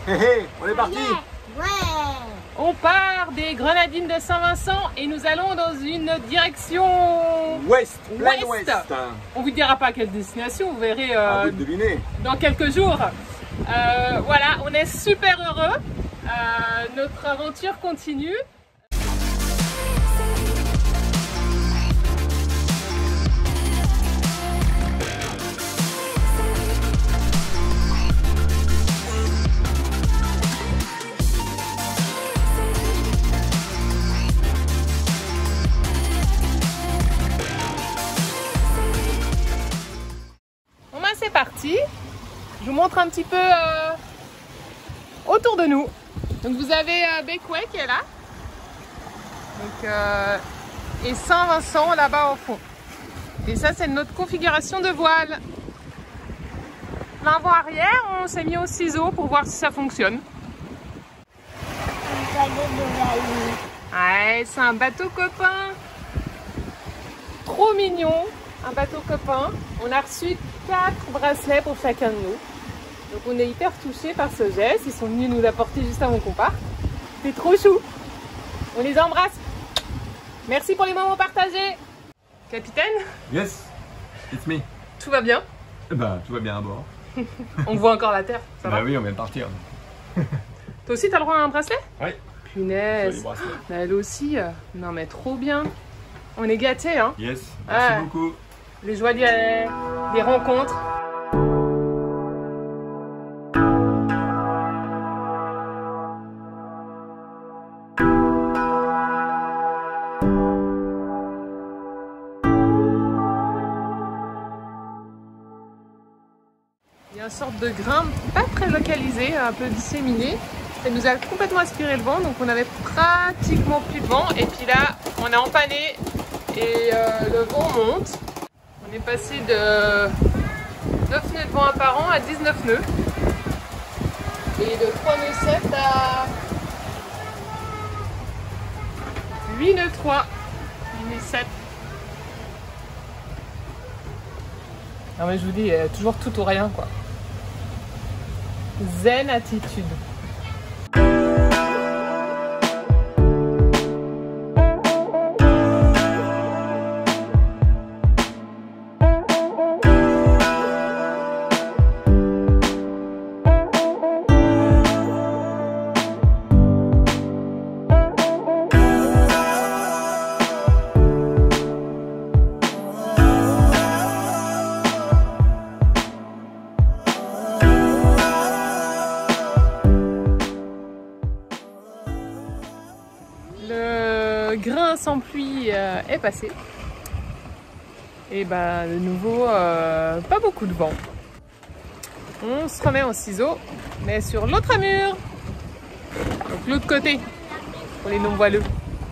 Hé hé, on est parti. Ouais. On part des Grenadines de Saint-Vincent et nous allons dans une direction Ouest, plein ouest. On vous dira pas quelle destination, vous verrez À vous de deviner. dans quelques jours. Voilà, on est super heureux. Notre aventure continue. C'est parti, je vous montre un petit peu autour de nous. Donc vous avez Bécouet qui est là, donc, et Saint-Vincent là-bas au fond. Et ça c'est notre configuration de voile. L'avant arrière, on s'est mis au ciseau pour voir si ça fonctionne. Ouais, c'est un bateau copain, trop mignon, un bateau copain. On a reçu 4 bracelets pour chacun de nous. Donc on est hyper touchés par ce geste. Ils sont venus nous apporter juste avant qu'on parte. C'est trop chou. On les embrasse. Merci pour les moments partagés. Capitaine? Yes, it's me. Tout va bien? Bah, tout va bien à bord. On voit encore la terre, ça va? Oui, on vient de partir. Toi aussi, t'as le droit à un bracelet? Oui. Punaise. Elle aussi. Non mais trop bien. On est gâtés, hein? Yes, merci beaucoup. Les joies des rencontres. Il y a une sorte de grain pas très localisé, un peu disséminé. Ça nous a complètement aspiré le vent, donc on avait pratiquement plus de vent. Et puis là, on a empanné et le vent monte. On est passé de 9 nœuds de vent apparent à 19 nœuds. Et de 3 nœuds 7 à 8 nœuds 3. 8 nœuds 7. Non mais je vous dis, toujours tout ou rien quoi. Zen attitude. Le grain sans pluie est passé. Et bah de nouveau, pas beaucoup de vent. On se remet en ciseaux, mais sur l'autre mur. Donc l'autre côté, pour les non-voileux.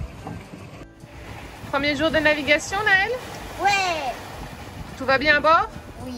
Premier jour de navigation, Naël? Ouais. Tout va bien à bord? Oui.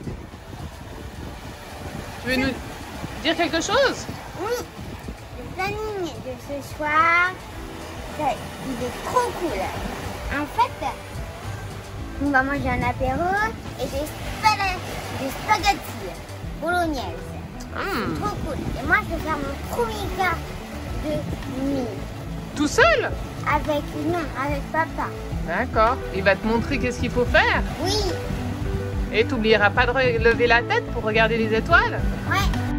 Tu veux nous dire quelque chose? Oui. Le planning de ce soir, il est trop cool. En fait, on va manger un apéro et des spaghettis bolognaise. Trop cool. Et moi, je vais faire mon premier quart de nuit. Tout seul? Avec papa. D'accord. Il va te montrer qu'est-ce qu'il faut faire. Oui. Et tu n'oublieras pas de lever la tête pour regarder les étoiles. Ouais.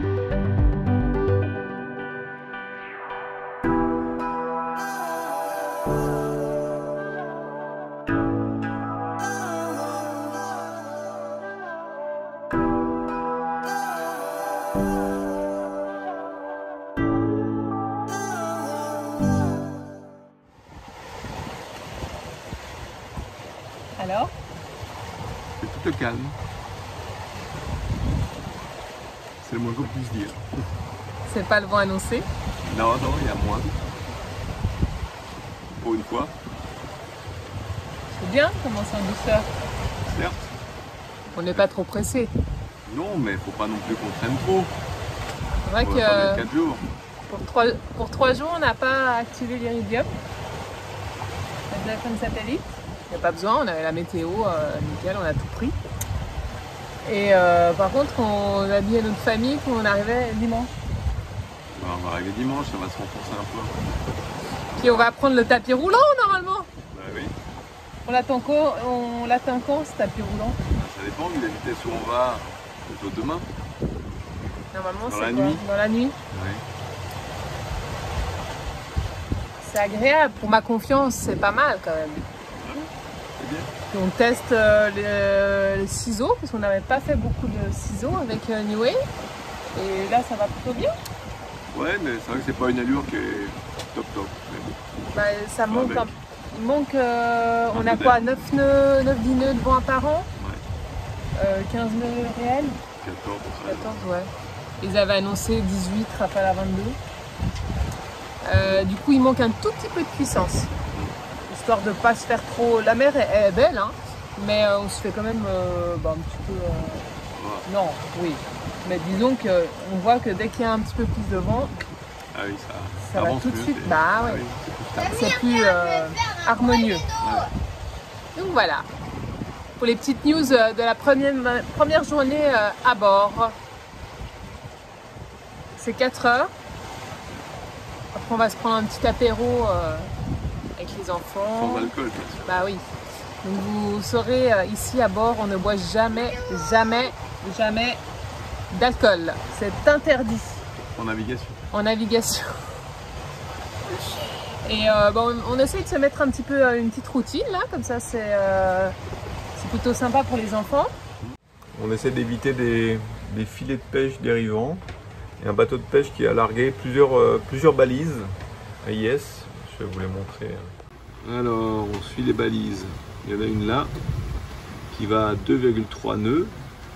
Alors? C'est tout calme. C'est le moins qu'on puisse dire. C'est pas le vent annoncé? Non, non, il y a moins. Pour une fois. C'est bien, commencer en douceur. Certes. On n'est pas trop pressé. Non, mais faut pas non plus qu'on traîne trop. C'est vrai On va pas mettre que 4 jours. pour 3 jours, on n'a pas activé l'Iridium, le téléphone satellite. Il n'y a pas besoin, on avait la météo, nickel, on a tout pris. Et par contre, on a dit à notre famille qu'on arrivait dimanche. Bah, on va arriver dimanche, ça va se renforcer un peu. Puis on va prendre le tapis roulant normalement. Bah oui. On l'atteint quand ce tapis roulant? Ça dépend de la vitesse où on va. Plutôt demain. Normalement Dans c'est la quoi? nuit. Dans la nuit. Oui. C'est agréable. Pour ma confiance, c'est pas mal quand même. C'est bien. Puis on teste les ciseaux, parce qu'on n'avait pas fait beaucoup de ciseaux avec Niue. Et là, ça va plutôt bien. Ouais, mais c'est vrai que c'est pas une allure qui est top. Mais bon. Bah, ça manque avec. Il manque, on a quoi, 9-10 nœuds de vent apparent, Ouais. 15 nœuds réels, 14, 14, ouais. Ils avaient annoncé 18, Rafale à 22. Du coup, il manque un tout petit peu de puissance, histoire de ne pas se faire trop... La mer est belle, hein, mais on se fait quand même un petit peu... Non, oui. Mais disons qu'on voit que dès qu'il y a un petit peu plus de vent, Ah oui, ça va avance tout de mieux, suite. c'est- Bah ah ouais. oui, c'est plus stable. C'est plus harmonieux. Donc voilà, pour les petites news de la première journée à bord. C'est 4 heures. Après on va se prendre un petit apéro avec les enfants. Sans alcool, bien sûr. Bah oui. Donc vous saurez, ici à bord, on ne boit jamais d'alcool. C'est interdit En navigation. en navigation. Et on essaie de se mettre un petit peu une petite routine là, comme ça c'est plutôt sympa pour les enfants. On essaie d'éviter des filets de pêche dérivants et un bateau de pêche qui a largué plusieurs balises à IS. Je vais vous les montrer. Alors, on suit les balises. Il y en a une là qui va à 2,3 nœuds.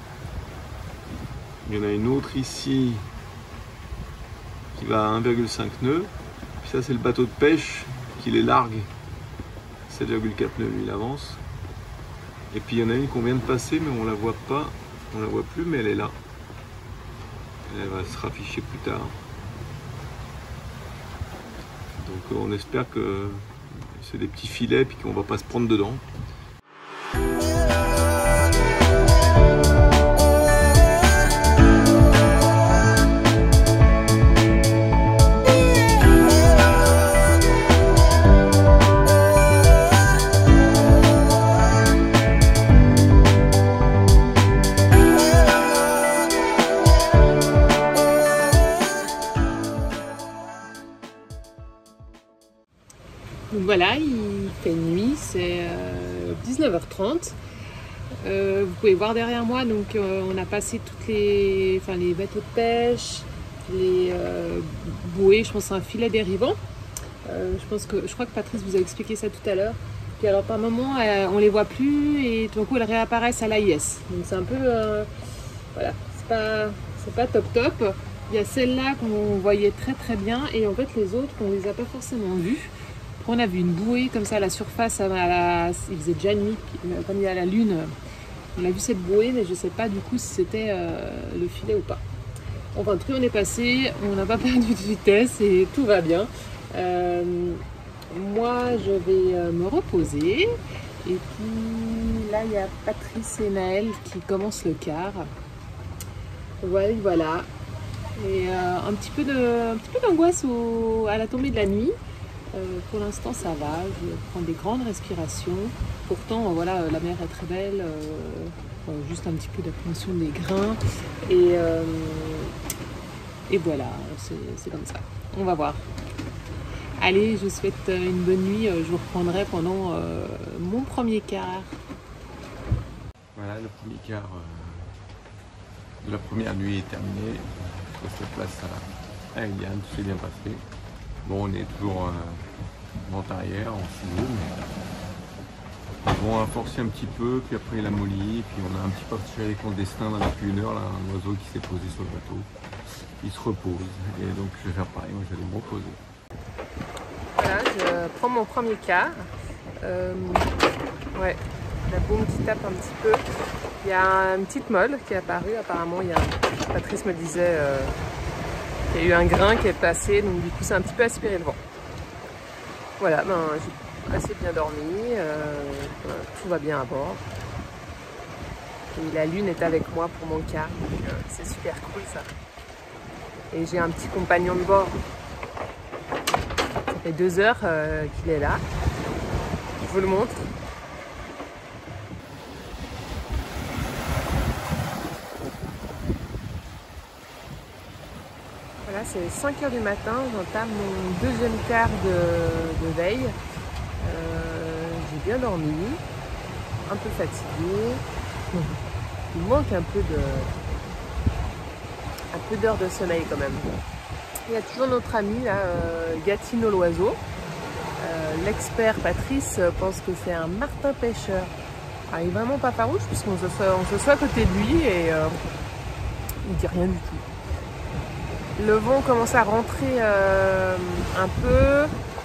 Il y en a une autre ici qui va à 1,5 nœuds. Puis ça, c'est le bateau de pêche qui les largue. 7,4 nœuds, lui, il avance. Et puis il y en a une qu'on vient de passer, mais on la voit pas. On la voit plus, mais elle est là. Elle va se rafficher plus tard. Donc on espère que c'est des petits filets et qu'on va pas se prendre dedans. Donc voilà, il fait nuit, c'est 19h30. Vous pouvez voir derrière moi, donc on a passé les bateaux de pêche, les bouées, je pense c'est un filet dérivant. Je crois que Patrice vous a expliqué ça tout à l'heure. Puis alors par moment on les voit plus et tout d'un coup elles réapparaissent à l'AIS. Donc c'est un peu voilà, c'est pas top. Il y a celle-là qu'on voyait très bien et en fait les autres on les a pas forcément vues. On a vu une bouée comme ça à la surface, il faisait déjà nuit, comme il y a la lune, on a vu cette bouée, mais je ne sais pas du coup si c'était le filet ou pas. Enfin, en tout cas, on est passé, on n'a pas perdu de vitesse et tout va bien. Moi, je vais me reposer. Et puis là, il y a Patrice et Naël qui commencent le quart. Voilà. Et un petit peu d'angoisse à la tombée de la nuit. Pour l'instant ça va, je prends des grandes respirations. Pourtant voilà, la mer est très belle, juste un petit peu d'appréhension des grains. Et voilà, c'est comme ça. On va voir. Allez, je vous souhaite une bonne nuit. Je vous reprendrai pendant mon premier quart. Voilà, le premier quart de la première nuit est terminé. Je laisse la place à Eliane, tout s'est bien passé. Bon, on est toujours vent arrière, en ciseaux, mais ils vont forcer un petit peu, puis après il a molli, puis on a un petit peu tiré avec mon destin depuis 1 heure, là, un oiseau qui s'est posé sur le bateau. Il se repose, et donc je vais faire pareil, moi je vais me reposer. Voilà, je prends mon premier quart. Ouais, la boum qui tape un petit peu. Il y a une petite molle qui est apparue, apparemment, Patrice me disait qu'il y a eu un grain qui est passé, donc du coup ça a un petit peu aspiré le vent. Voilà, j'ai assez bien dormi, tout va bien à bord. Et la lune est avec moi pour mon quart, donc c'est super cool ça. Et j'ai un petit compagnon de bord. Ça fait 2 heures qu'il est là. Je vous le montre. Voilà, c'est 5 heures du matin, j'entame mon deuxième quart de veille. J'ai bien dormi, un peu fatiguée. Il manque un peu d'heures de sommeil quand même. Il y a toujours notre ami là, Gatineau l'oiseau. L'expert Patrice pense que c'est un martin pêcheur. Ah, il est vraiment pas farouche puisqu'on se soit à côté de lui et il dit rien du tout. Le vent commence à rentrer un peu.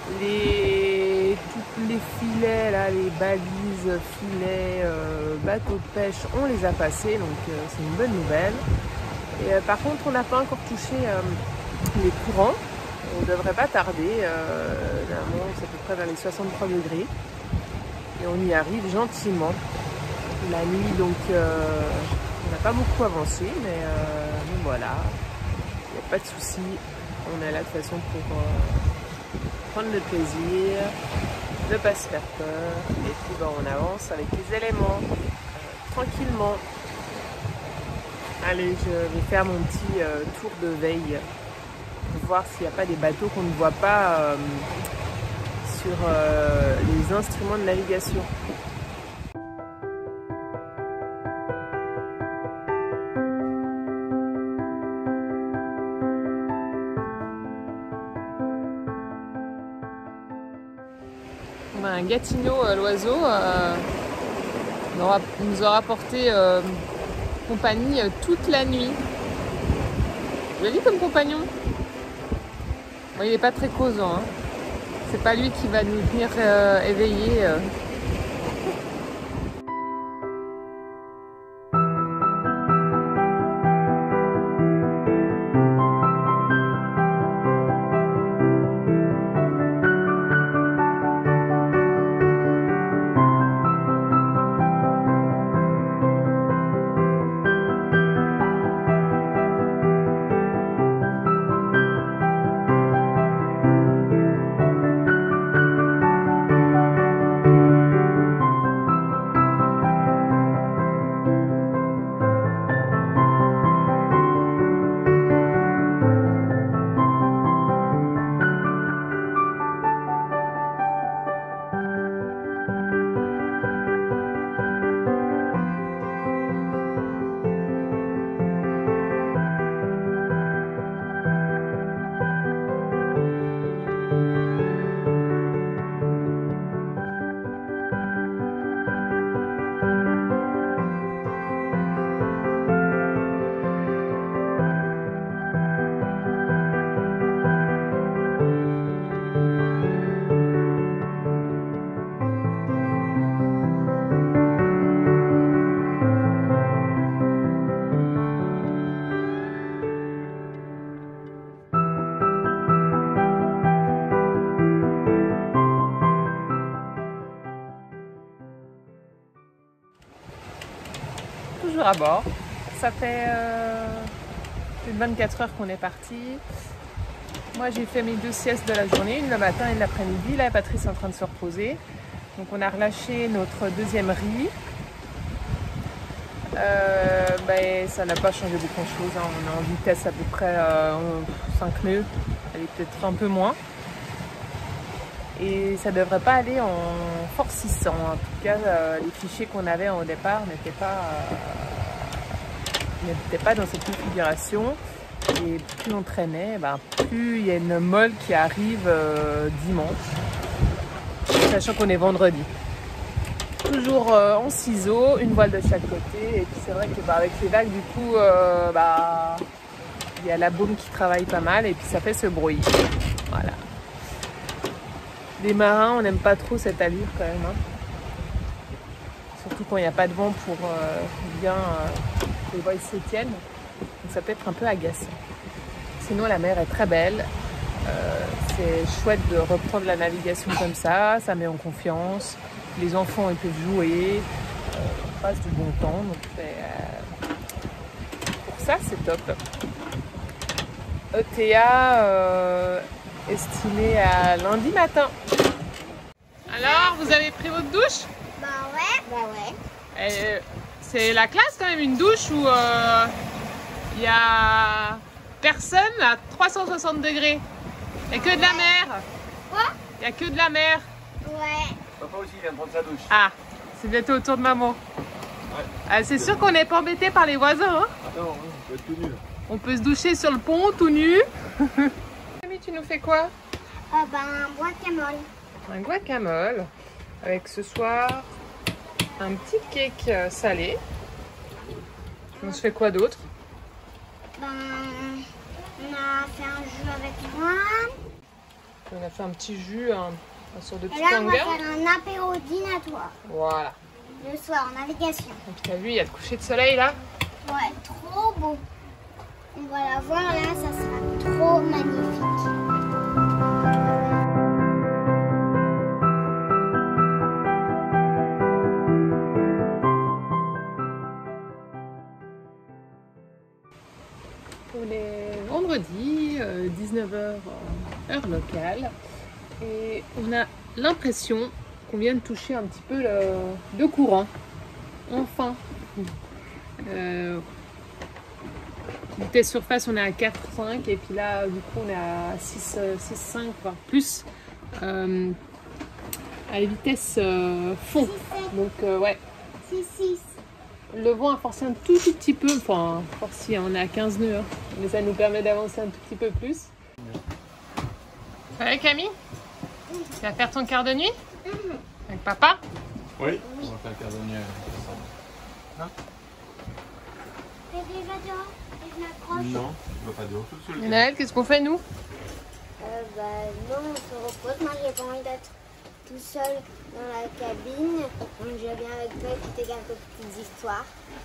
Tous les filets, là, les balises, filets, bateaux de pêche, on les a passés, donc c'est une bonne nouvelle. Et par contre, on n'a pas encore touché les courants. On ne devrait pas tarder. Normalement, c'est à peu près vers les 63 degrés. Et on y arrive gentiment. La nuit, donc, on n'a pas beaucoup avancé, mais voilà. Il n'y a pas de souci. On est là de toute façon pour prendre le plaisir, ne pas se faire peur. Et puis on avance avec les éléments, tranquillement. Allez, je vais faire mon petit tour de veille pour voir s'il n'y a pas des bateaux qu'on ne voit pas sur les instruments de navigation. Un Gatineau l'oiseau nous aura porté compagnie toute la nuit. Joli comme compagnon. Bon, il n'est pas très causant. Hein. C'est pas lui qui va nous tenir éveillés. À bord. Ça fait plus de 24 heures qu'on est parti. Moi j'ai fait mes 2 siestes de la journée, une le matin et une l'après-midi. Là Patrice est en train de se reposer. Donc on a relâché notre deuxième riz. Ça n'a pas changé beaucoup de choses. Hein. On est en vitesse à peu près 5 nœuds. Elle est peut-être un peu moins. Et ça ne devrait pas aller en forcissant. En tout cas, les fichiers qu'on avait au départ n'étaient pas dans cette configuration. Et plus on traînait, plus il y a une molle qui arrive dimanche, sachant qu'on est vendredi. Toujours en ciseaux, une voile de chaque côté. Et puis c'est vrai que avec les vagues, du coup, il y a la baume qui travaille pas mal et puis ça fait ce bruit. Voilà. Les marins, on n'aime pas trop cette allure quand même. Hein. Surtout quand il n'y a pas de vent pour bien que les voiles se tiennent. Donc ça peut être un peu agaçant. Sinon la mer est très belle. C'est chouette de reprendre la navigation comme ça. Ça met en confiance. Les enfants ils peuvent jouer. On passe du bon temps. Donc pour ça c'est top. ETA estimé à lundi matin. Alors, vous avez pris votre douche? Bah ouais. C'est la classe quand même, une douche où il y a personne à 360 degrés. Il n'y a que de la mer. Quoi? Il n'y a que de la mer. Ouais. Papa aussi vient de prendre sa douche. Ah, c'est bientôt au tour de maman. Ouais. Ah, c'est sûr qu'on n'est pas embêté par les voisins. Hein? Attends, on peut être tout nu. On peut se doucher sur le pont tout nu. Camille, tu nous fais quoi? Un guacamole. Un guacamole avec ce soir un petit cake salé. On se fait quoi d'autre? On a fait un jus avec moi. On a fait un petit jus, un sorte de Et petit là, on va tanga. faire un apéro dînatoire. Voilà. Le soir, en navigation. Donc tu as vu, il y a le coucher de soleil là. Ouais, trop beau. On va la voir là, ça sera trop magnifique. On est vendredi, 19h heure locale. Et on a l'impression qu'on vient de toucher un petit peu le courant. Enfin. Vitesse surface, on est à 4,5 et puis là, du coup, on est à 6,5 voire plus. À la vitesse fond. Donc, ouais. 6. Le vent a forcé un tout petit peu, enfin, forcé, on est à 15 nœuds, hein, mais ça nous permet d'avancer un tout petit peu plus. Ça va Camille? Tu vas faire ton quart de nuit? Avec papa? Oui, on va faire le quart de nuit. T'es déjà dehors? Et je m'accroche? Non, je ne vais pas dehors tout seul. Et Naël, qu'est-ce qu'on fait nous? Non, on se repose. Moi, j'ai pas envie d'être tout seul dans la cabine. Donc, je viens avec toi écouter quelques petites histoires.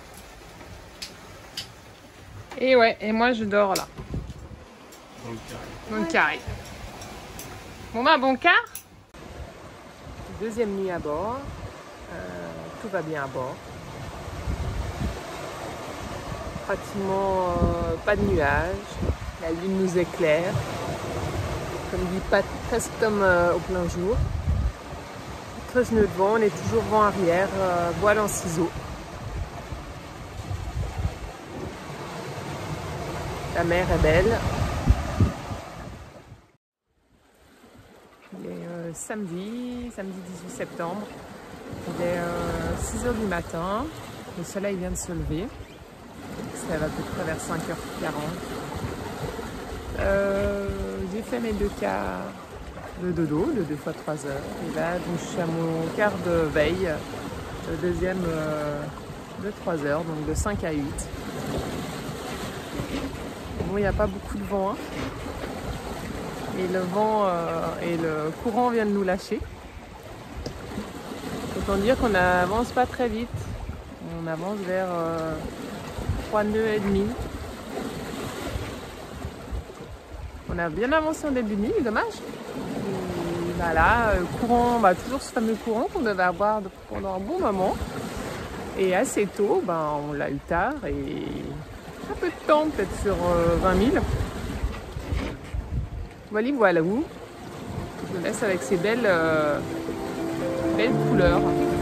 Et ouais, et moi je dors là, dans le carré. Bon bah bon quart. Deuxième nuit à bord. Tout va bien à bord. Pratiquement pas de nuages. La lune nous éclaire. Comme dit presque comme au plein jour. 13 nœuds de vent, on est toujours vent arrière, voile en ciseaux. La mer est belle. Il est samedi 18 septembre. Il est 6h du matin. Le soleil vient de se lever. Ça va à peu près vers 5h40. J'ai fait mes 2 quarts de dodo, de 2 fois 3 heures. Et là, donc, je suis à mon quart de veille, le deuxième de 3 heures, donc de 5 à 8. Bon, il n'y a pas beaucoup de vent. Hein. Et le vent et le courant viennent de nous lâcher. Autant dire qu'on n'avance pas très vite. On avance vers 3 nœuds et demi. On a bien avancé en début de nuit, dommage. Et voilà, courant, toujours ce fameux courant qu'on devait avoir pendant un bon moment. Et assez tôt, on l'a eu tard et un peu de temps, peut-être sur 20 000. Voilà où. Je vous laisse avec ces belles couleurs.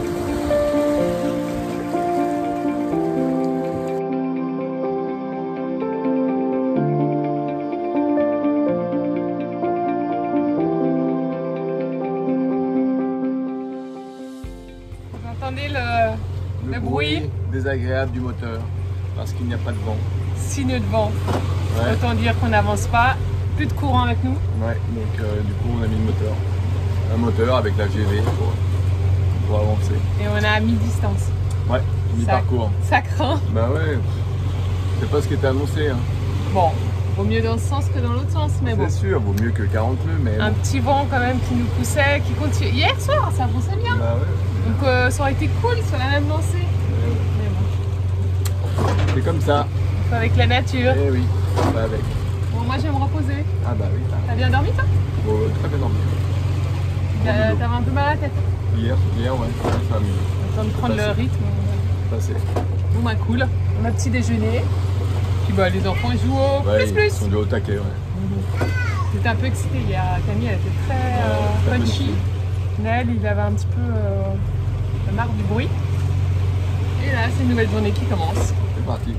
Le bruit désagréable du moteur parce qu'il n'y a pas de vent. 6 nœuds de vent. Ouais. Autant dire qu'on n'avance pas. Plus de courant avec nous. Ouais, donc du coup on a mis le moteur. Un moteur avec la GV pour avancer. Et on est à mi-distance. Ouais, mi-parcours. Ça craint. Bah ouais, c'est pas ce qui était annoncé. Hein. Bon, vaut mieux dans ce sens que dans l'autre sens, mais bon. C'est sûr, vaut mieux que 40 nœuds, mais Un bon. petit vent quand même qui nous poussait, qui continue. Hier soir, ça avançait bien. Bah ouais. Donc ça aurait été cool sur la même lancée. Mais bon, C'est comme ça. on fait avec la nature. Eh oui, on va avec. Bon, moi je vais me reposer. Ah bah oui, T'as bien dormi toi? bon, très bien dormi. T'avais un peu mal à la tête. Hier, ouais, ça a mieux. En train de prendre le Passé. rythme. Passé. Bon bah cool. On a petit déjeuner. Puis bah, les enfants ils jouent au plus. Ils sont du haut taquet, ouais. J'étais un peu excitée hier. Camille, elle était très punchy. Naël, il avait un petit peu marre du bruit. Et là, c'est une nouvelle journée qui commence. C'est parti.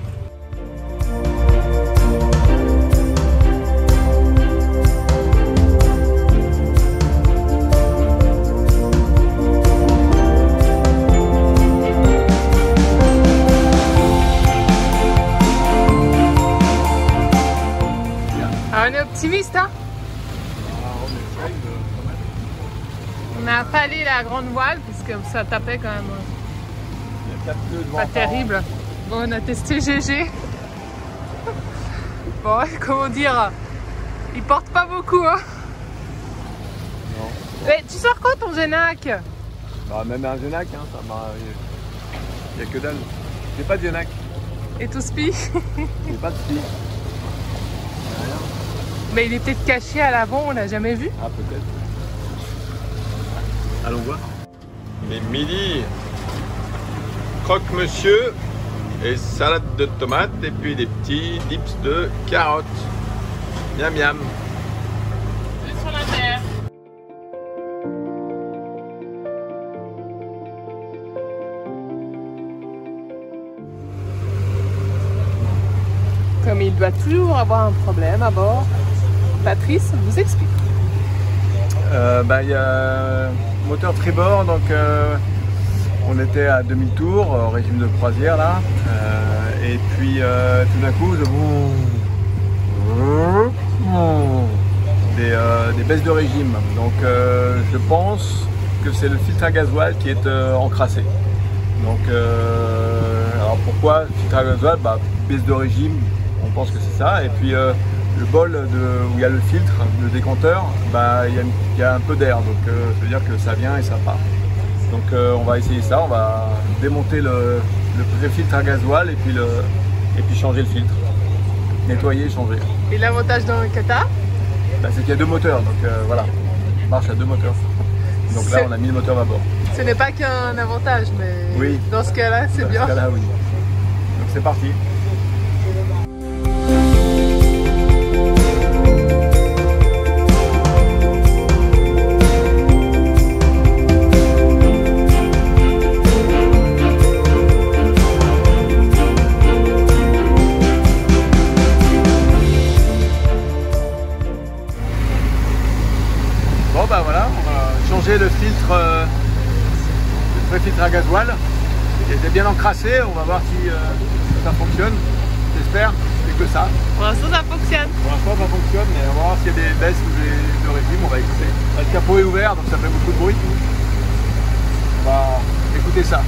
Ah, on est optimiste, hein? On a affalé la grande voile puisque ça tapait quand même. Pas terrible. Bon, on a testé GG. Bon, comment dire, il porte pas beaucoup, hein. Non. Mais tu sors quand ton Genac? Bah, même un Genac, hein, ça m'a. Il n'y a que dalle. J'ai pas de Genac. Et tout spi? J'ai pas de spi. Mais il est peut-être caché à l'avant, on l'a jamais vu. Ah, peut-être. Allons voir. Mais midi, croque-monsieur et salade de tomates et puis des petits dips de carottes. Miam miam. C'est sur la terre. Comme il doit toujours avoir un problème à bord, Patrice vous explique. Il y a moteur tribord, donc on était à demi-tour au régime de croisière là, et puis tout d'un coup des baisses de régime. Donc je pense que c'est le filtre à gasoil qui est encrassé. Donc alors pourquoi filtre à gasoil? Baisse de régime, on pense que c'est ça, et puis le bol où il y a le filtre, le décanteur, il y a un peu d'air, donc ça veut dire que ça vient et ça part. Donc on va essayer ça, on va démonter le filtre à gasoil et puis changer le filtre. Nettoyer et changer. Et l'avantage dans le Qatar, c'est qu'il y a deux moteurs, donc voilà, on marche à deux moteurs. Donc là on a mis le moteur à bord. Ce n'est pas qu'un avantage, mais oui, dans ce cas-là c'est bien. Dans ce cas-là, oui. Donc c'est parti. Bon voilà, on va changer le filtre, le pré-filtre à gasoil. Il était bien encrassé, on va voir si ça fonctionne. J'espère, c'est que ça. Pour l'instant ça fonctionne. Pour l'instant ça fonctionne, mais on va voir s'il y a des baisses de régime, on va écouter. Le capot est ouvert, donc ça fait beaucoup de bruit. On va écouter ça.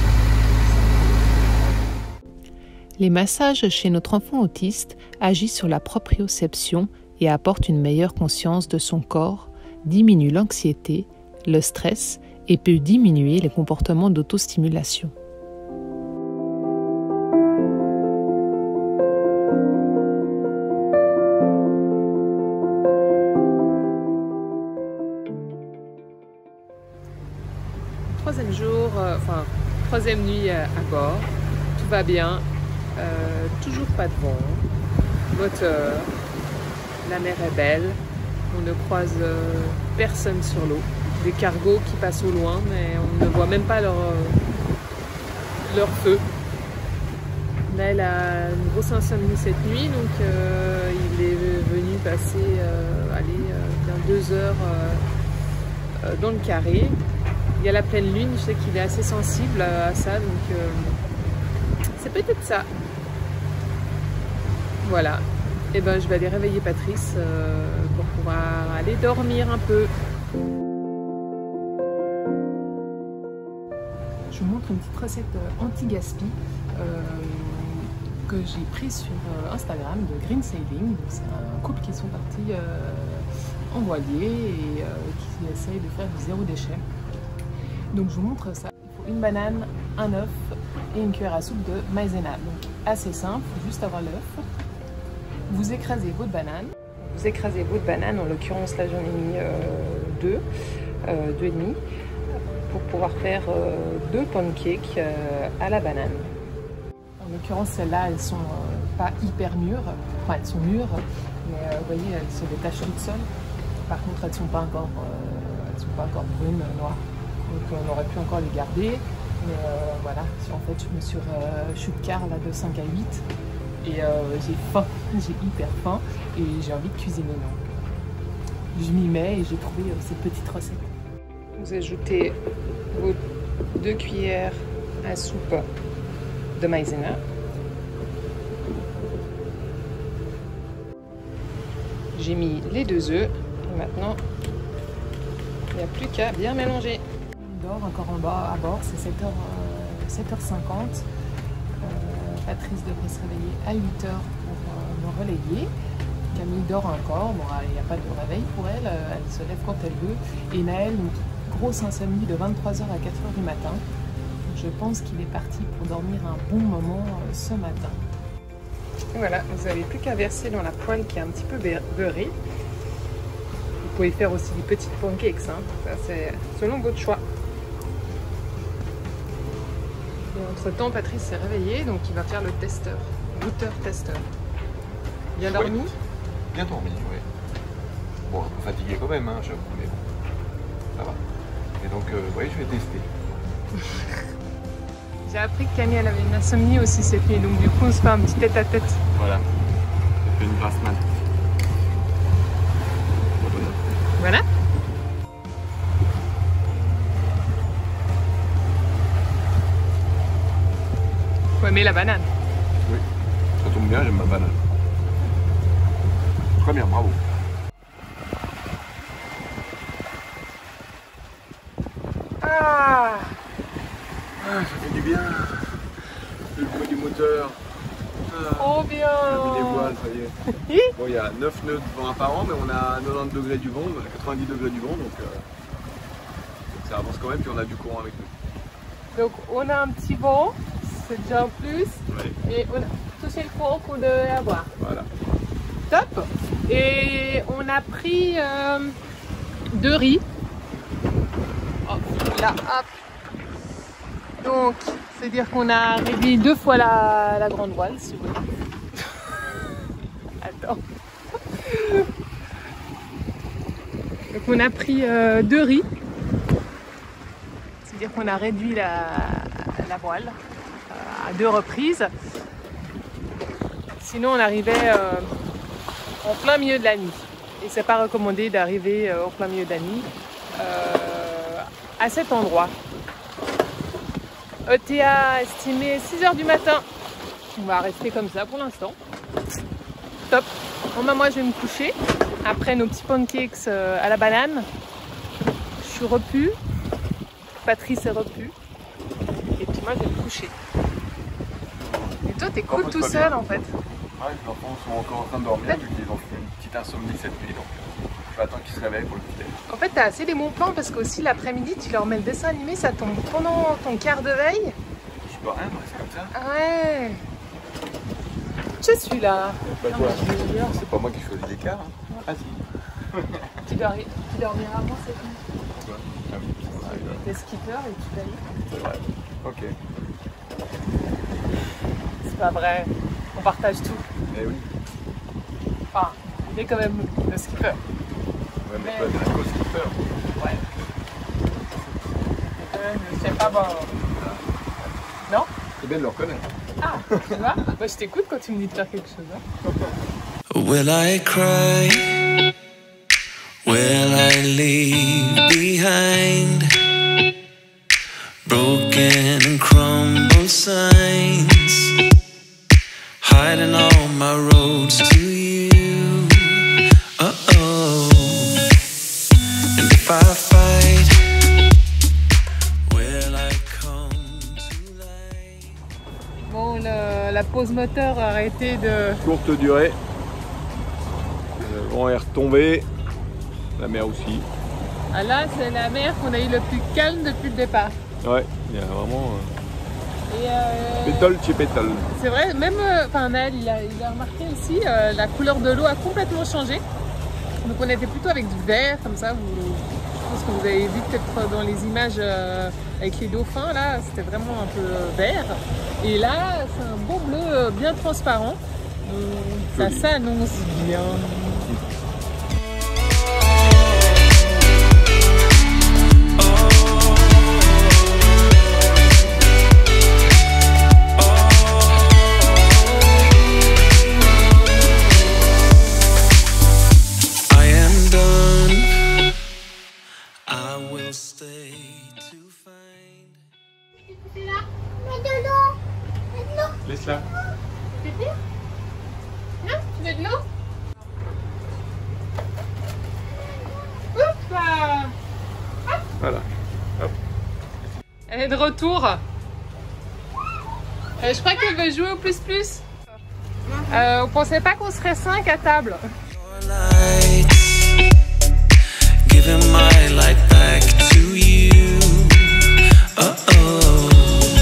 Les massages chez notre enfant autiste agissent sur la proprioception et apportent une meilleure conscience de son corps, diminuent l'anxiété, le stress et peut diminuer les comportements d'autostimulation. Troisième jour, troisième nuit à bord, tout va bien, toujours pas de vent, moteur, la mer est belle, on ne croise personne sur l'eau, des cargos qui passent au loin mais on ne voit même pas leur feu. Là elle a une grosse insomnie cette nuit, donc il est venu passer bien 2 heures dans le carré. Il y a la pleine lune, je sais qu'il est assez sensible à ça, donc c'est peut-être ça. Voilà, et ben je vais aller réveiller Patrice pour pouvoir aller dormir un peu. Je vous montre une petite recette anti-gaspi que j'ai prise sur Instagram de Green Sailing. C'est un couple qui sont partis en voilier et qui essayent de faire du zéro déchet. Donc je vous montre ça. Il faut une banane, un œuf et une cuillère à soupe de maïzena. Donc assez simple, juste avoir l'œuf. Vous écrasez votre banane. Vous écrasez votre banane, en l'occurrence là j'en ai mis 2 et demi, pour pouvoir faire 2 pancakes à la banane. En l'occurrence celles-là elles sont pas hyper mûres. Enfin, elles sont mûres, mais vous voyez, elles se détachent toutes seules. Par contre, elles ne sont pas encore brunes, noires. Donc on aurait pu encore les garder. Mais voilà, en fait, je me suis chou de quart là de 5 à 8. Et j'ai faim, j'ai hyper faim. Et j'ai envie de cuisiner. Donc je m'y mets et j'ai trouvé cette petite recette. Vous ajoutez vos 2 cuillères à soupe de maïzena. J'ai mis les 2 œufs et maintenant il n'y a plus qu'à bien mélanger. On dort encore en bas à bord, c'est 7h50. Patrice devrait se réveiller à 8h pour me relayer. Camille dort encore, bon, il n'y a pas de réveil pour elle, elle se lève quand elle veut. Et Naël, une grosse insomnie de 23h à 4h du matin. Je pense qu'il est parti pour dormir un bon moment ce matin. Et voilà, vous n'avez plus qu'à verser dans la poêle qui est un petit peu beurrée. Vous pouvez faire aussi des petites pancakes, hein. Ça c'est selon votre choix. Et entre-temps, Patrice s'est réveillé, donc il va faire le testeur, goûteur-testeur. Bien dormi? Bien dormi, oui. Bon, un peu fatigué quand même, hein, j'avoue, mais bon, ça va. Et donc, oui, je vais tester. J'ai appris que Camille elle avait une insomnie aussi cette nuit, donc du coup on se fait un petit tête-à-tête. Voilà, j'ai fait une grasse mat. Voilà. Faut aimer la banane. Oui, ça tombe bien, j'aime ma banane. Très bien, bravo. Ah, ça fait du bien. Le bruit du moteur. trop bien. On a mis les voiles, ça y est. Bon, il y a 9 nœuds de vent apparent, mais on a 90 degrés du vent, 90 degrés du vent, donc ça avance quand même, puis on a du courant avec nous. Donc on a un petit vent, c'est déjà un plus, Ouais. et on a touché le courant qu'on devait avoir. Voilà. Top. Et on a pris 2 riz. Hop, là, hop. Donc, c'est-à-dire qu'on a réduit 2 fois la grande voile, si vous voulez. Attends. Donc, on a pris 2 riz. C'est-à-dire qu'on a réduit la voile à 2 reprises. Sinon, on arrivait en plein milieu de la nuit. Et c'est pas recommandé d'arriver en plein milieu de la nuit à cet endroit. ETA estimé 6h du matin. On va rester comme ça pour l'instant. Top. Bon, bah, moi je vais me coucher. Après nos petits pancakes à la banane. Je suis repue. Patrice est repue. Et puis moi je vais me coucher. Et toi t'es cool tout seul en fait. Ouais, les enfants sont encore en train de dormir vu qu'ils ont fait une petite insomnie cette nuit, donc je vais attendre qu'ils se réveillent pour le petit-déj. En fait, t'as assez des bons plans parce qu'aussi l'après-midi, tu leur mets le dessin animé, ça tombe pendant ton quart de veille. Je peux rien, c'est comme ça. Ouais. Je suis là. C'est pas moi qui choisis les quarts. Hein. Ah si. Tu dormiras avant cette nuit. Ah oui. T'es skipper et tu payes. C'est vrai. Ok. C'est pas vrai. On partage tout. Eh oui. Enfin, il est quand même le skipper. Ouais, mais toi, t'es un co-skipper. Ouais. Je sais pas bon. Non? C'est bien de le reconnaître. Ah, tu vois? Bah, je t'écoute quand tu me dis de faire quelque chose. Hein. Will I cry? Will I leave behind broken and crumbled signs, hiding all my roads to you? Uh-oh. And if I fight, will I come to light? Bon, la pause moteur a arrêté de... Courte durée. Le vent est retombé. La mer aussi. Ah là, c'est la mer qu'on a eu le plus calme depuis le départ. Ouais, il y a vraiment Et pétole chez pétole. c'est vrai, même Naël, il a remarqué aussi, la couleur de l'eau a complètement changé. Donc on était plutôt avec du vert, comme ça. Je pense que vous avez vu peut-être dans les images avec les dauphins, là, c'était vraiment un peu vert. Et là, c'est un beau bleu bien transparent. Ça s'annonce bien. Laisse-la. Non, tu veux de l'eau? Oups là. Voilà. Hop. Elle est de retour. Je crois qu'elle veut jouer au plus-plus. On pensait pas qu'on serait 5 à table. Giving my light back to you. Uh-oh.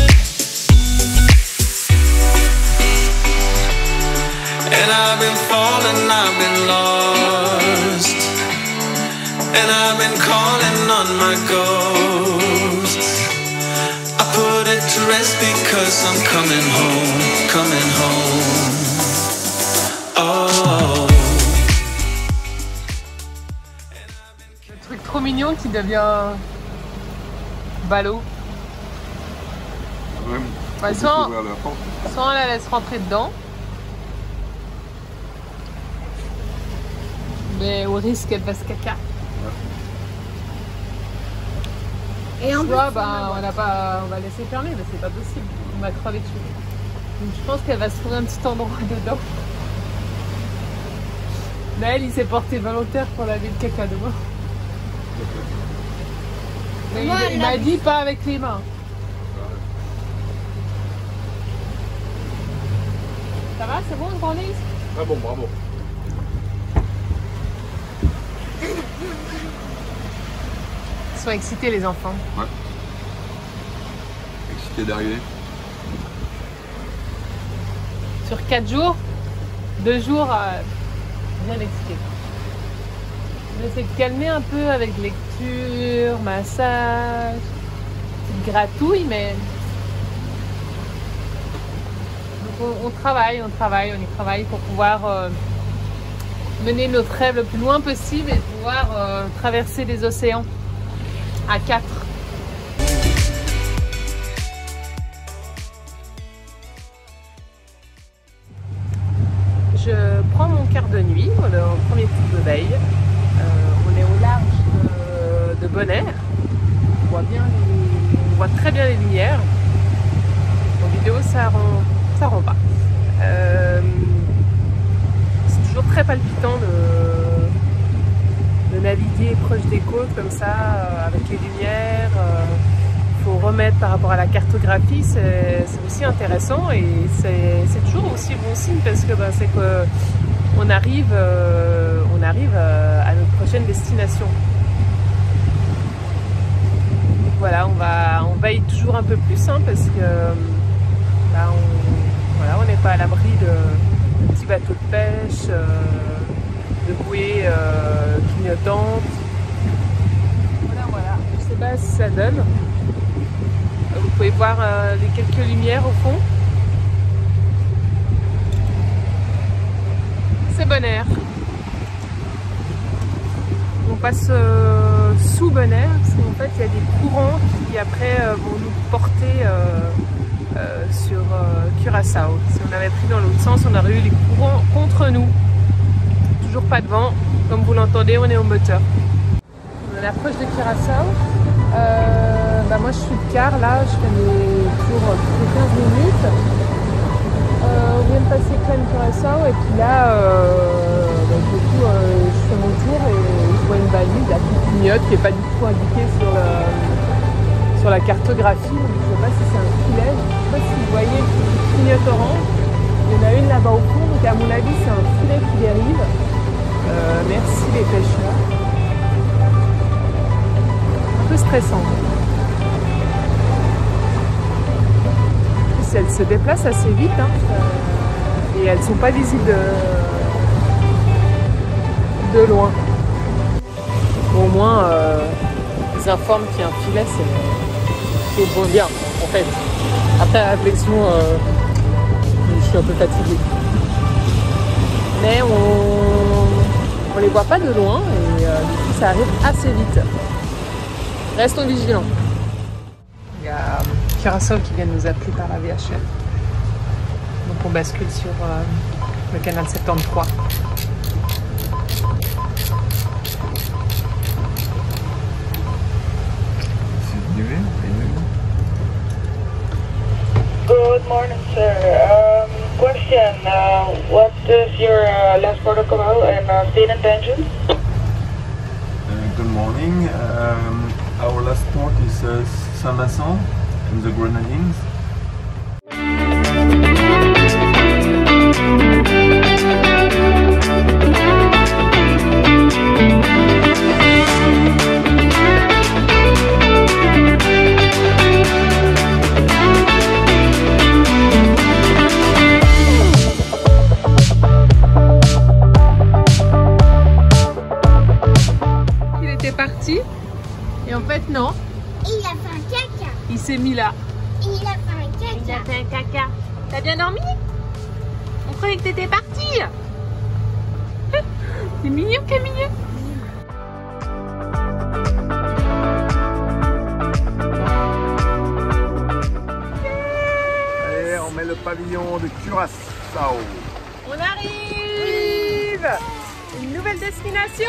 And I've been falling, I've been lost. And I've been calling on my ghosts. I put it to rest because I'm coming home, coming home. Oh. Le truc trop mignon qui devient ballot. Ouais, Bah, on peut soit ouvrir la porte. on la laisse rentrer dedans, mais au risque qu'elle fasse caca. Et en Soit bah, on va laisser fermer, mais c'est pas possible, on va crever dessus. Donc je pense qu'elle va se trouver un petit endroit dedans. Naël il s'est porté volontaire pour laver le caca demain. Mais Moi, il m'a dit pas avec les mains. Ça va, c'est bon, Grandis? Ah bon, bravo. Ils sont excités les enfants. Ouais. Excité d'arriver. Sur 4 jours, 2 jours bien excités. J'essaie de calmer un peu avec lecture, massage, petite gratouille, mais donc on y travaille pour pouvoir mener notre rêve le plus loin possible et pouvoir traverser les océans à 4. Je prends mon quart de nuit, le premier type de veille. On est au large de Bonaire. On voit très bien les lumières. En vidéo, ça rend pas. C'est toujours très palpitant de naviguer proche des côtes comme ça, avec les lumières. Il faut remettre par rapport à la cartographie, c'est aussi intéressant et c'est toujours aussi bon signe parce que c'est que on arrive à notre prochaine destination. Donc voilà, on veille toujours un peu plus parce que on n'est pas à l'abri de petits bateaux de pêche, de bouées clignotantes. Voilà, je sais pas si ça donne. Vous pouvez voir les quelques lumières au fond. C'est Bonaire. On passe sous Bonaire parce qu'en fait il y a des courants qui après vont nous porter sur Curaçao. Si on avait pris dans l'autre sens, on aurait eu les courants contre nous. Toujours pas de vent. Comme vous l'entendez, on est au moteur. On approche de Curaçao. Moi je suis de quart là, je fais mes tours toutes les 15 minutes. On vient de passer Clen Curaçao et puis là du coup je fais mon tour et je vois une balise là, qui clignote, qui n'est pas du tout indiquée sur la cartographie. Donc, je ne sais pas si c'est un filet, je ne sais pas si vous voyez qui clignote orange. Il y en a une là-bas au fond, donc à mon avis c'est un filet qui dérive. Merci les pêcheurs. Un peu stressant. Elles se déplacent assez vite et elles ne sont pas visibles de loin. Au moins, ils informent qu'il y a un filet, c'est bon bien en fait. Après la réflexion, je suis un peu fatiguée. mais on les voit pas de loin et du coup ça arrive assez vite. Restons vigilants. Il y a Curaçao qui vient de nous appeler par la VHF. Donc on bascule sur le canal 73. Good morning, sir. Question, what is your last protocol and state intentions? Good morning. Our last port is Saint-Vincent in the Grenadines. Parti et en fait non. Il a fait un caca. Il s'est mis là. Il a fait un caca. Il a fait un caca. T'as bien dormi? On croyait que t'étais parti. C'est mignon Camille. Allez, on met le pavillon de Curaçao. On arrive. Une nouvelle destination.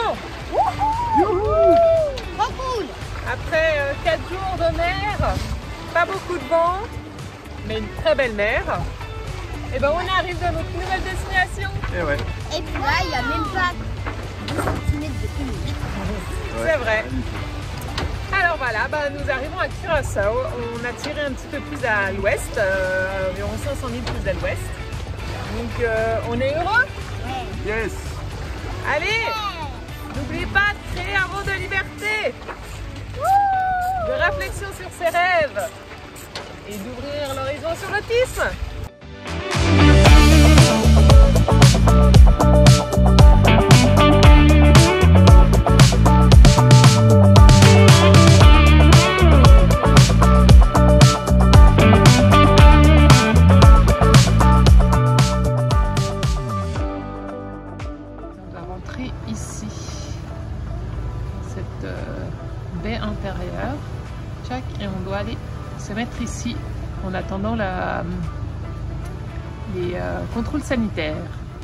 Trop cool. Après 4 jours de mer, pas beaucoup de vent, mais une très belle mer. Et ben on arrive dans notre nouvelle destination. Et ouais. Et puis là, il n'y a même pas 2 cm de pluie. C'est vrai. Alors voilà, bah, nous arrivons à Curaçao. On a tiré un petit peu plus à l'ouest, environ 500 000 plus à l'ouest. Donc on est heureux? Yes. Allez, n'oubliez pas de créer un monde de liberté, de réflexion sur ses rêves et d'ouvrir l'horizon sur l'autisme. Ici, cette baie intérieure, tchac, et on doit aller se mettre ici en attendant les contrôles sanitaires.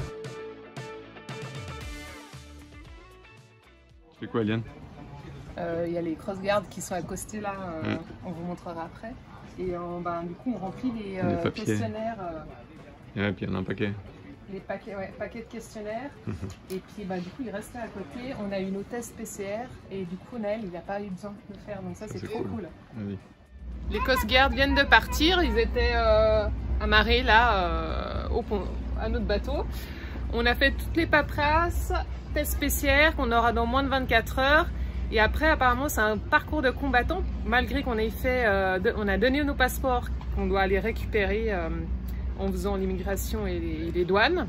Tu fais quoi, Eliane? Il y a les cross-guards qui sont accostés là, on vous montrera après. Et du coup, on remplit les questionnaires. Et puis il y en a un paquet. Les paquets, paquets de questionnaires. Et puis du coup, il restait à côté. On a eu nos tests PCR et du coup, Naël, il n'a pas eu besoin de le faire. Donc ça, c'est trop cool. Les Coast Guard viennent de partir. Ils étaient amarrés là à notre bateau. On a fait toutes les paperasses, tests PCR qu'on aura dans moins de 24 heures. Et après, apparemment, c'est un parcours de combattant. Malgré qu'on ait fait, on a donné nos passeports qu'on doit aller récupérer en faisant l'immigration et les douanes.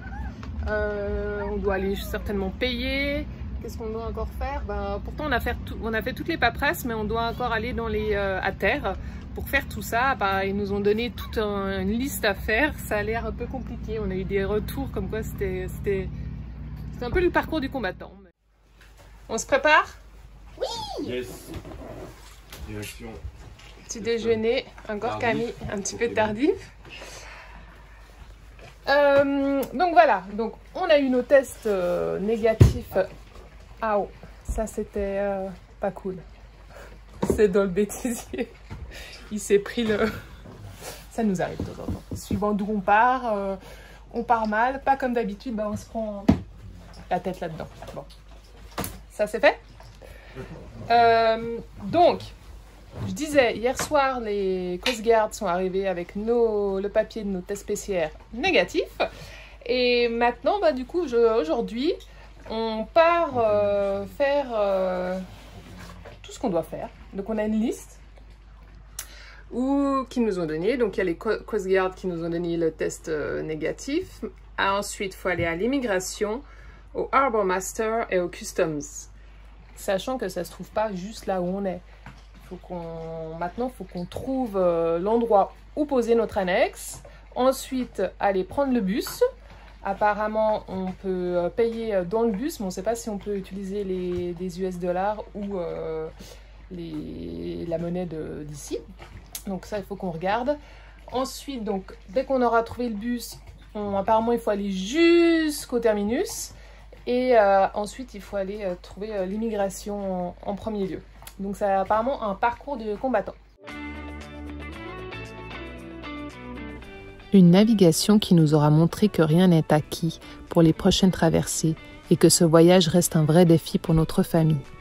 On doit aller certainement payer. Qu'est-ce qu'on doit encore faire? Pourtant, on a fait toutes les paperasses, mais on doit encore aller à terre pour faire tout ça. Ils nous ont donné toute une liste à faire. Ça a l'air un peu compliqué. On a eu des retours comme quoi c'était un peu le parcours du combattant. On se prépare? Oui. Yes. Direction. Petit déjeuner, encore Camille, un petit peu tardif. Donc voilà, donc on a eu nos tests négatifs. Ah oh, ça c'était pas cool. C'est dans le bêtisier. Il s'est pris le... Ça nous arrive de temps en temps. Suivant d'où on part mal. Pas comme d'habitude, on se prend la tête là-dedans. Bon, ça c'est fait. Donc, je disais, hier soir, les Coast Guard sont arrivés avec le papier de nos tests PCR négatifs. Et maintenant, du coup, aujourd'hui, on part faire tout ce qu'on doit faire. Donc, on a une liste qu'ils nous ont donné. Donc, il y a les Coast Guard qui nous ont donné le test négatif. Ensuite, il faut aller à l'immigration, au Harbour Master et au Customs. Sachant que ça ne se trouve pas juste là où on est. Maintenant, il faut qu'on trouve l'endroit où poser notre annexe. Ensuite, aller prendre le bus, Apparemment, on peut payer dans le bus, mais on ne sait pas si on peut utiliser des US dollars ou la monnaie d'ici. Donc ça, il faut qu'on regarde. Ensuite, donc, dès qu'on aura trouvé le bus, apparemment, il faut aller jusqu'au terminus. Et ensuite, il faut aller trouver l'immigration en premier lieu. Donc c'est apparemment un parcours de combattant. Une navigation qui nous aura montré que rien n'est acquis pour les prochaines traversées et que ce voyage reste un vrai défi pour notre famille.